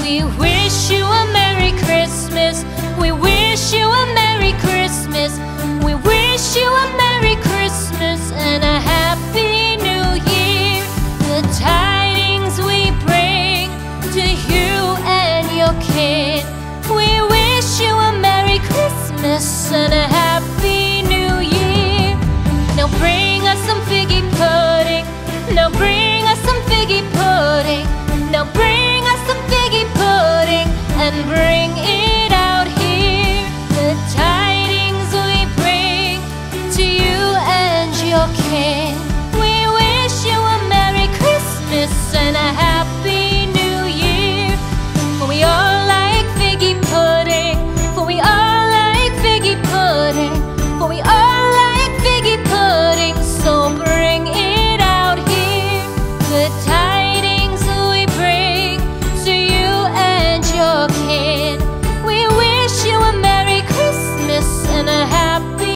We wish you a Merry Christmas. We wish you a Merry Christmas. We wish you a Merry Christmas and a